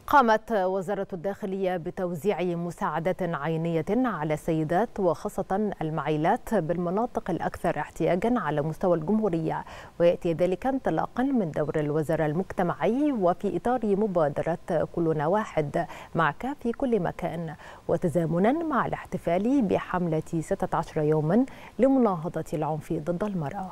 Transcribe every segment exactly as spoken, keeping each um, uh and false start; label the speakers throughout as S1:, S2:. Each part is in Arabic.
S1: قامت وزارة الداخلية بتوزيع مساعدات عينية على السيدات وخاصة المعيلات بالمناطق الأكثر احتياجا على مستوى الجمهورية، ويأتي ذلك انطلاقا من دور الوزارة المجتمعي وفي إطار مبادرة كلنا واحد معك في كل مكان، وتزامنا مع الاحتفال بحملة ستة عشر يوما لمناهضة العنف ضد المرأة.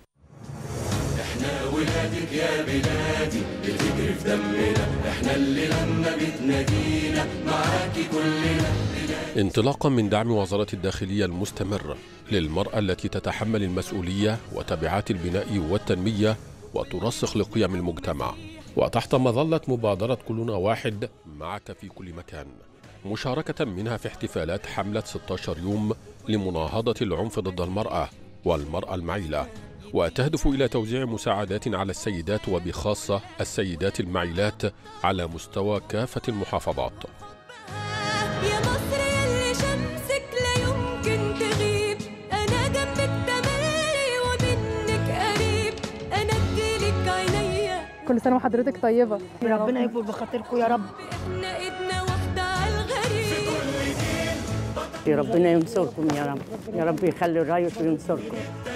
S2: احنا ولادك يا بلادي بتجري في دمنا، احنا اللي لما بتنادينا معاكي كلنا.
S3: انطلاقا من دعم وزارة الداخلية المستمر للمرأة التي تتحمل المسؤولية وتبعات البناء والتنمية وترسخ لقيم المجتمع، وتحت مظلة مبادرة كلنا واحد معك في كل مكان، مشاركة منها في احتفالات حملة ستة عشر يوم لمناهضة العنف ضد المرأة والمرأة المعيلة، وتهدف إلى توزيع مساعدات على السيدات وبخاصة السيدات المعيلات على مستوى كافة المحافظات.
S4: يا مصر يلي شمسك لا يمكن تغيب، أنا جنبك تملي ومنك قريب، أنا اديلك عينيا.
S5: كل سنة وحضرتك طيبة،
S6: ربنا يكبر بخاطركم يا رب.
S4: احنا ايدنا واحدة على الغريب،
S6: يا ربنا ينصركم يا رب، يا رب يخلي الرئيس وينصركم.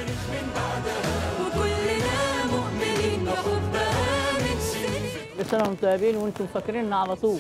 S4: وكلنا مؤمنين بحبها من سنين.
S6: كل سنة وانتم طيبين وانتم فاكريننا على طول.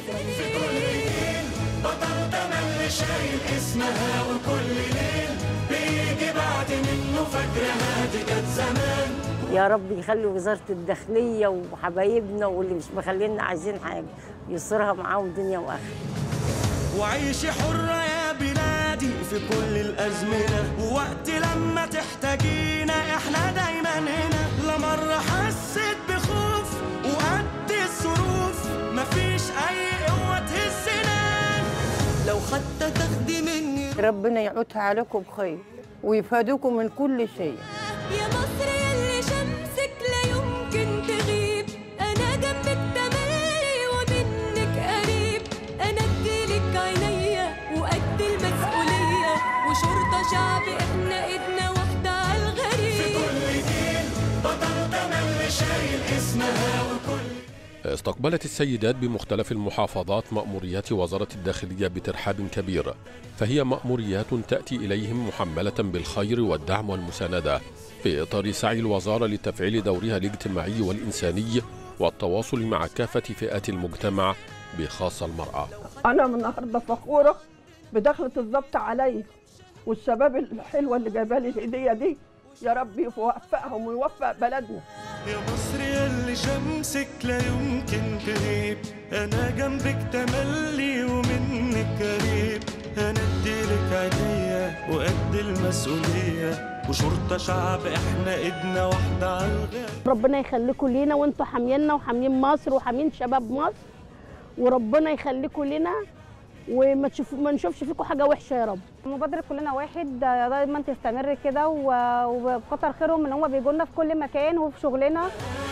S2: بطل تملي شايل اسمها وكل ليل بيجي بعد منه فاكرها دي كانت زمان.
S6: يا رب يخلي وزارة الداخلية وحبايبنا واللي مش مخلينا عايزين حاجة يسرها معاهم دنيا وآخرة.
S2: وعيشي حرة يا بلادي في كل الأزمنة، ووقت لما تحتاجينا احنا دايما هنا. لا مرة حسيت بخوف وقد الظروف مفيش أي قوة تهزنا، لو حتى تاخدي مني.
S6: ربنا يعودها عليكم بخير ويفادوكم من كل شيء.
S4: يا مصر يلي شمسك لا يمكن تغيب، أنا جنبك تملي ومنك قريب، أنا اديلك عينيا وقد المسؤولية، وشرطة شعب احنا ايدنا واحدة على الغريب.
S2: في كل جيل بطل تملي شايل اسمها وكل.
S3: استقبلت السيدات بمختلف المحافظات مأموريات وزارة الداخلية بترحاب كبير، فهي مأموريات تأتي إليهم محملة بالخير والدعم والمساندة في إطار سعي الوزارة لتفعيل دورها الاجتماعي والإنساني والتواصل مع كافة فئات المجتمع بخاصة المرأة.
S7: أنا من النهارده فخورة بدخلة الضبط عليا والشباب الحلوة اللي جايبه لي الهدية دي، يا رب يوفقهم ويوفق بلدنا.
S2: يا مصر يلي شمسك لا يمكن تغيب، أنا جنبك تملي ومنك قريب، أنا اديلك عينيا وقد المسؤولية، وشرطة شعب احنا ايدنا واحدة على الغالي.
S8: ربنا يخليكم لينا وانتوا حامينا وحاميين مصر وحاميين شباب مصر، وربنا يخليكم لنا وما تشوفوا ما نشوفش فيكم حاجه وحشه يا رب.
S5: مبادرة كلنا واحد دايما تستمر كده، وكتر خيرهم ان هم بيجوا لنا في كل مكان وفي شغلنا.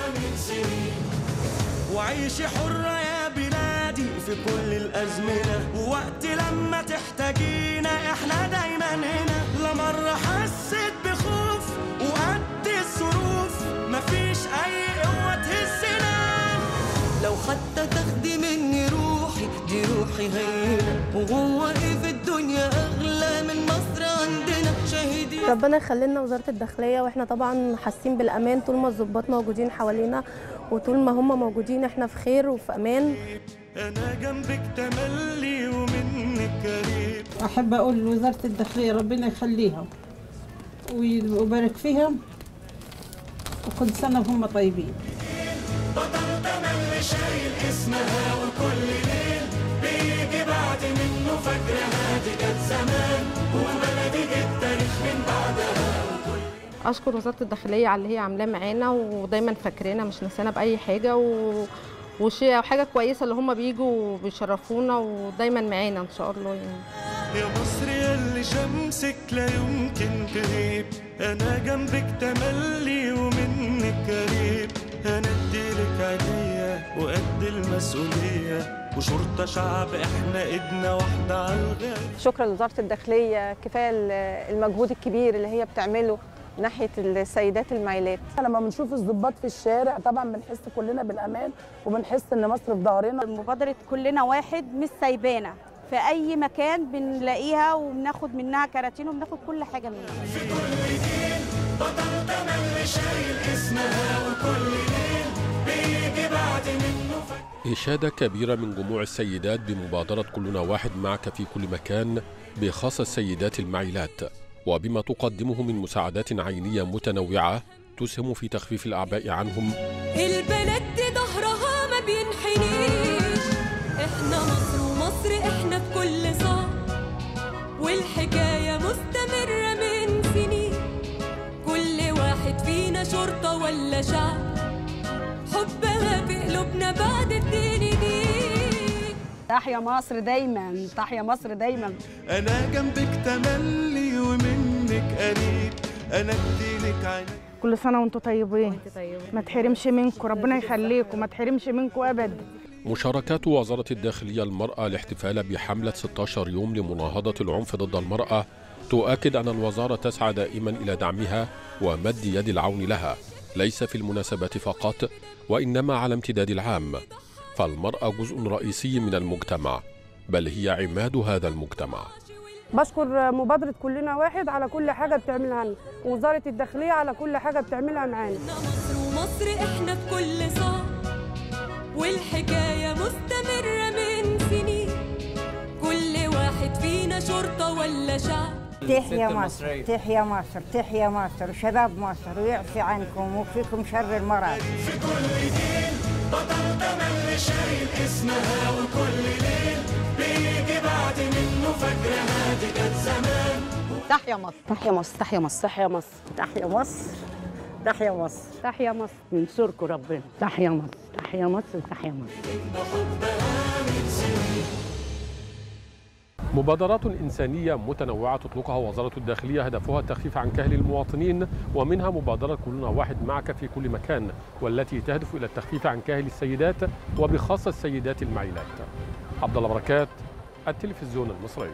S2: وعيشي حرة يا بلادي في كل الأزمنة، ووقت لما تحتاجينا احنا دايما هنا. لا مرة حسيت بخوف وقد الظروف مفيش أي قوة تهزنا، لو حتى تاخدي مني روحي دي روحي هينة، وهو ايه في الدنيا أغلى من مصر عندنا شهيدي.
S8: ربنا يخلي لنا وزارة الداخلية، واحنا طبعا حاسين بالأمان طول ما الضباط موجودين حوالينا، وطول ما هم موجودين احنا في خير وفي أمان.
S2: أنا جنبك تملي ومنك قريب.
S9: أحب أقول لوزارة الداخلية ربنا يخليها ويبارك فيها، وكل سنة وهم طيبين.
S2: بطل تملي شايل اسمها وكل ليل بيجي بعد منه فاكرها دي كانت زمان، وبلدي التاريخ من بعدها.
S5: اشكر وزارة الداخلية على اللي هي عاملاه معانا، ودايما فاكرانا مش نسانا بأي حاجة، و... وشيء حاجة كويسة اللي هم بيجوا وبيشرفونا ودايما معانا ان شاء الله يعني.
S2: يا مصر يلي شمسك لا يمكن تغيب، انا جنبك تملي ومنك قريب، انا اديلك عينيا وقد المسؤولية، وشرطة شعب احنا ايدنا واحدة على الغالي.
S5: شكرا لوزارة الداخلية، كفاية المجهود الكبير اللي هي بتعمله
S10: ناحيه السيدات المايلات.
S11: لما بنشوف الضباط في الشارع طبعا بنحس كلنا بالامان وبنحس ان مصر في ظهرنا.
S12: مبادره كلنا واحد مش سايبانا، في اي مكان بنلاقيها وبناخد منها كراتين وبناخد كل حاجه منها.
S2: في كل جيل بطل تملي شايل اسمها، وكل ليل بيجي بعد منه فجر.
S3: إشادة كبيرة من جموع السيدات بمبادرة كلنا واحد معك في كل مكان بخاصة السيدات المعيلات، وبما تقدمه من مساعدات عينية متنوعة تسهم في تخفيف الأعباء عنهم.
S4: البلد دي ظهرها ما بينحنيش، احنا مصر ومصر احنا في كل صعب، والحكاية مستمرة من سنين، كل واحد فينا شرطة ولا شعب، حبها في قلوبنا بعد الدين دي.
S13: تحيا مصر دايما، تحيا مصر دايما.
S2: انا جنبك تملي ومنك قريب، انا اديلك عيني.
S14: كل سنه وانتم طيبين، ما تحرمش منكم، ربنا يخليكم، ما تحرمش منكم ابدا.
S3: مشاركات وزارة الداخلية المرأة الاحتفال بحملة ستة عشر يوم لمناهضة العنف ضد المرأة تؤكد أن الوزارة تسعى دائما إلى دعمها ومد يد العون لها، ليس في المناسبات فقط وإنما على امتداد العام، فالمرأة جزء رئيسي من المجتمع، بل هي عماد هذا المجتمع.
S15: بشكر مبادرة كلنا واحد على كل حاجة بتعملها لنا، ووزارة الداخلية على كل حاجة بتعملها معانا.
S4: مصر ومصر احنا في كل صعب، والحكاية مستمرة من سنين، كل واحد فينا شرطة ولا شعب.
S16: تحيا مصر، تحيا مصر، تحيا مصر، وشباب مصر ويعفي عنكم ويكفيكم شر المرض.
S2: في كل دين بطل تملي شايل اسمها، وكل ليل بيجي بعد منه فجر هادي كانت زمان.
S13: تحيا مصر، تحيا مصر، تحيا مصر،
S6: تحيا مصر، تحيا مصر، تحيا مصر،
S15: تحيا مصر.
S6: ينصركم ربنا.
S16: تحيا مصر، تحيا مصر، تحيا مصر.
S3: مبادرات إنسانية متنوعة تطلقها وزارة الداخلية هدفها التخفيف عن كاهل المواطنين، ومنها مبادرة كلنا واحد معك في كل مكان، والتي تهدف إلى التخفيف عن كاهل السيدات وبخاصة السيدات المعيلات. عبد الله بركات، التلفزيون المصري.